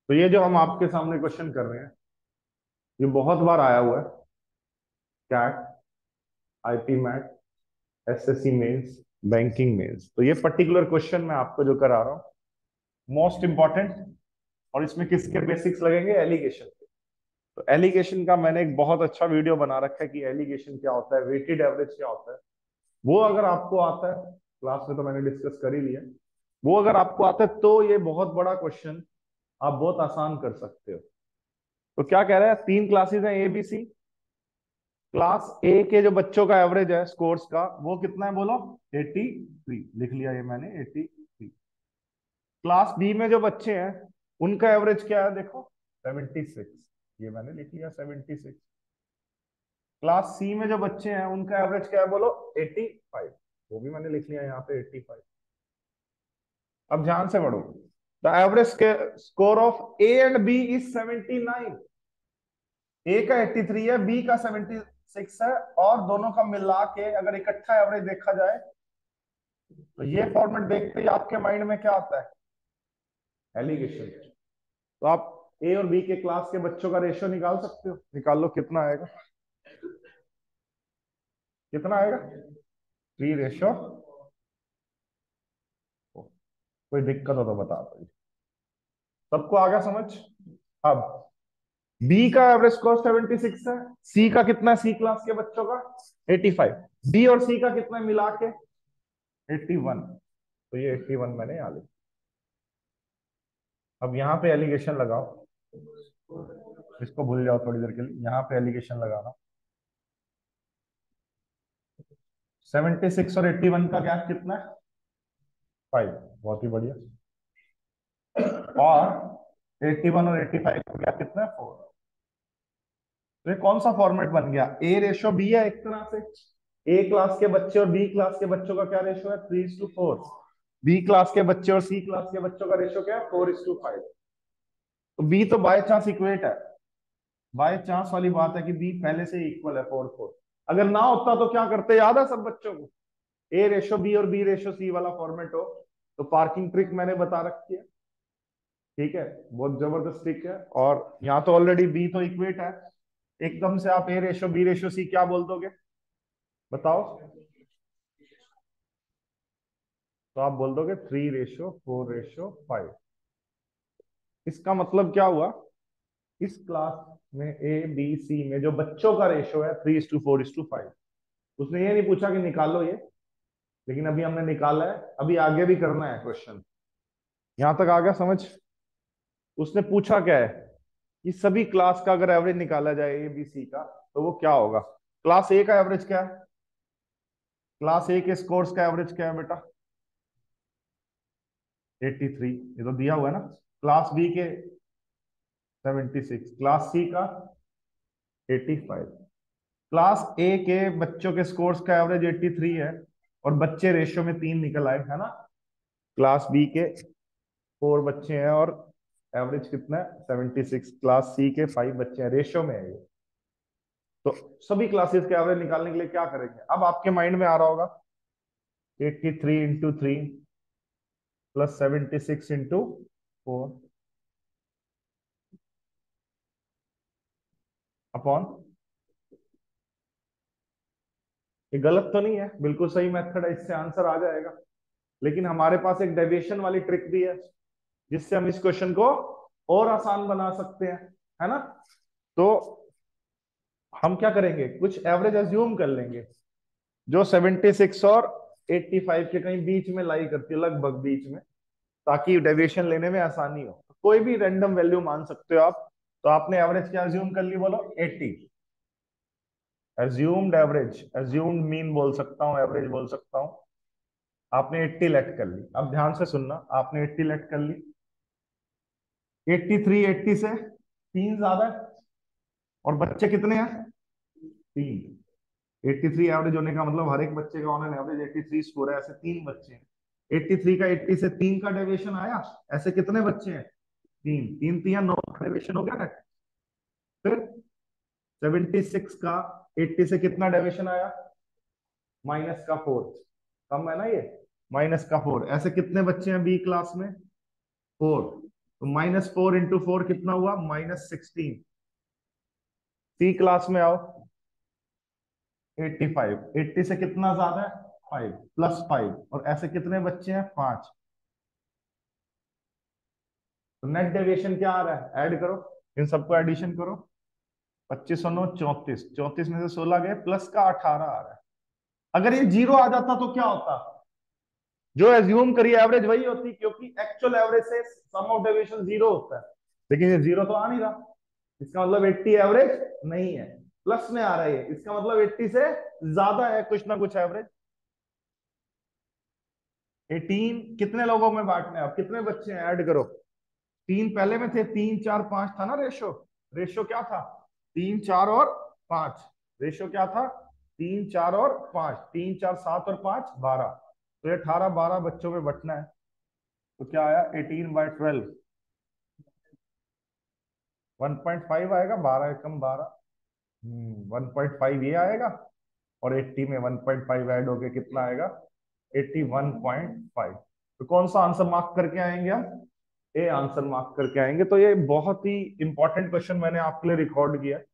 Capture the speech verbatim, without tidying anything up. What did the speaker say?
तो ये जो हम आपके सामने क्वेश्चन कर रहे हैं, ये बहुत बार आया हुआ है। CAT, IT MAT, SSC mains, banking mains. तो ये पर्टिकुलर क्वेश्चन मैं आपको जो करा रहा हूँ, मोस्ट इंपॉर्टेंट। और इसमें किसके बेसिक्स लगेंगे? एलिगेशन के। तो एलिगेशन का मैंने एक बहुत अच्छा वीडियो बना रखा है कि एलिगेशन क्या होता है, वेटेड एवरेज क्या होता है। वो अगर आपको आता है, क्लास में तो मैंने डिस्कस कर ही लिया, वो अगर आपको आता है तो ये बहुत बड़ा क्वेश्चन आप बहुत आसान कर सकते हो। तो क्या कह रहा है, तीन क्लासेस हैं ए बी सी। क्लास ए के जो बच्चों का एवरेज है स्कोर्स का, वो कितना है बोलो? Eighty three. लिख लिया ये मैंने, एटी थ्री। क्लास बी में जो बच्चे हैं उनका एवरेज क्या है देखो, सेवेंटी सिक्स। ये मैंने लिख लिया सेवेंटी सिक्स। क्लास सी में जो बच्चे हैं उनका एवरेज क्या है बोलो? Eighty five. वो भी मैंने लिख लिया यहाँ पे, एटी फाइव। अब ध्यान से पढ़ो। The average score of A and B is seventy nine. A का एटी थ्री है, बी का सेवेंटी सिक्स है, और दोनों का मिला के अगर इकट्ठा एवरेज देखा जाए तो ये फॉर्मेट देखते ही आपके माइंड में क्या आता है? एलिगेशन। तो आप ए और बी के क्लास के बच्चों का रेशियो निकाल सकते हो। निकाल लो, कितना आएगा? कितना आएगा? Three ratio. कोई दिक्कत हो तो बता दो। सबको आ गया समझ? अब बी का एवरेज स्कोर सेवेंटी सिक्स है, सी का कितना है, सी क्लास के बच्चों का एटी फाइव, बी और सी का कितना मिला के एटी वन। तो ये एटी वन मैंने यहां लिखा। अब यहाँ पे एलिगेशन लगाओ, इसको भूल जाओ थोड़ी देर के लिए। यहाँ पे एलिगेशन लगाना, सेवेंटी सिक्स और एटी वन का गैप कितना है? फाइव। बहुत ही बढ़िया। और एटी वन और एटी फाइव का गैप कितना है? फोर। तो ये कौन सा फॉर्मेट बन गया? ए रेशो बी है एक तरह से। ए क्लास के बच्चे और बी क्लास के बच्चों का क्या रेशो है? Three is to four. B class के बच्चे और सी क्लास के बच्चों का रेशो क्या है? Four is to five. तो बी तो बाय चांस इक्वेट है। बाय चांस वाली बात है कि बी पहले से इक्वल है, फोर फोर। अगर ना होता तो क्या करते, याद है सब बच्चों को? ए रेशो बी और बी रेशो सी वाला फॉर्मेट हो तो पार्किंग ट्रिक मैंने बता रखी है। ठीक है, बहुत जबरदस्त ट्रिक है। और यहाँ तो ऑलरेडी बी तो इक्वेट है, एकदम से आप A ratio B ratio C क्या बोल दोगे बताओ? तो आप बोल दोगे three ratio four ratio five. इसका मतलब क्या हुआ? इस क्लास में ए बी सी में जो बच्चों का रेशो है three is to four is to five. उसने ये नहीं पूछा कि निकालो ये, लेकिन अभी हमने निकाला है, अभी आगे भी करना है क्वेश्चन। यहां तक आ गया समझ? उसने पूछा क्या है कि सभी क्लास का अगर एवरेज निकाला जाए ए बी सी का तो वो क्या होगा। क्लास ए का एवरेज क्या है? क्लास ए के स्कोर्स का एवरेज क्या है बेटा? Eighty three. ये तो दिया हुआ है ना। क्लास बी के सेवेंटी सिक्स, क्लास सी का एटी फाइव। क्लास ए के बच्चों के स्कोर्स का एवरेज एटी थ्री है, और बच्चे रेशियो में तीन निकल आए, है ना। क्लास बी के फोर बच्चे हैं और एवरेज कितना है? Seventy six. क्लास सी के फाइव बच्चे हैं, रेशियो में है ये। तो सभी क्लासेस के एवरेज निकालने के लिए क्या करेंगे? अब आपके माइंड में आ रहा होगा, eighty three into three plus seventy six into four upon. ये गलत तो नहीं है, बिल्कुल सही मेथड है, इससे आंसर आ जाएगा। लेकिन हमारे पास एक डेविएशन वाली ट्रिक भी है जिससे हम इस क्वेश्चन को और आसान बना सकते हैं, है ना। तो हम क्या करेंगे, कुछ एवरेज अज्यूम कर लेंगे जो सेवेंटी सिक्स और एटी फाइव के कहीं बीच में लाई करती है, लगभग बीच में, ताकि डेविएशन लेने में आसानी हो। कोई भी रैंडम वैल्यू मान सकते हो आप। तो आपने एवरेज क्या अज्यूम कर ली बोलो? Eighty. Assumed average, assumed mean बोल सकता हूँ, एवरेज बोल सकता हूँ। आपने एटी लेट कर ली। अब ध्यान से सुनना, आपने एटी लेट कर ली। एटी थ्री एट्टी से तीन ज्यादा है, और बच्चे कितने हैं? तीन। एटी थ्री एवरेज होने का मतलब हर एक बच्चे का on an average eighty three score है, ऐसे तीन बच्चे हैं। एटी थ्री का एट्टी से तीन का डेविएशन आया, ऐसे कितने बच्चे हैं? तीन। तीन तीन नौ का डेविएशन हो गया ना। फिर सेवेंटी सिक्स का एट्टी से कितना डेविएशन आया? माइनस का फोर। कम है ना ये? माइनस का फोर। ऐसे कितने बच्चे हैं बी क्लास में? फोर। तो माइनस फोर इंटू फोर कितना हुआ, माइनस सिक्सटीन। सी क्लास में आओ, एट्टी फाइव, एट्टी से कितना ज्यादा है, फाइव, प्लस फाइव, और ऐसे कितने बच्चे हैं, पांच। तो नेट डेविएशन क्या आ रहा है, ऐड करो, इन सबको एडिशन करो। पच्चीस और नौ चौंतीस, चौंतीस में से सोलह गए, प्लस का अठारह आ रहा है। अगर ये जीरो आ जाता तो क्या होता, जो एज्यूम करिए एवरेज वही होती, क्योंकि एक्चुअल एवरेज से सम ऑफ डेविएशन जीरो होता है, लेकिन ये जीरो तो आ नहीं रहा। इसका मतलब एट्टी एवरेज नहीं है, प्लस में आ रहा है, इसका मतलब एट्टी से ज्यादा है कुछ ना कुछ एवरेज। एटीन कितने लोगों में बांटने, अब कितने बच्चे हैं, ऐड करो। तीन पहले में थे, तीन चार पांच था ना रेशो। रेशो क्या था, तीन चार और पांच। रेशो क्या था, तीन चार और पांच, तीन चार सात और पांच बारह। तो ये अठारह बारह बच्चों में बंटना है। तो क्या आया, eighteen by twelve, one point five आएगा, बारह एकम बारह। हम्म वन पॉइंट फाइव ये आएगा, और एट्टी में वन पॉइंट फाइव ऐड होके कितना आएगा, एट्टी वन पॉइंट फाइव। तो कौन सा आंसर मार्क करके आएंगे हम, ए आंसर मार्क करके आएंगे। तो ये बहुत ही इंपॉर्टेंट क्वेश्चन मैंने आपके लिए रिकॉर्ड किया।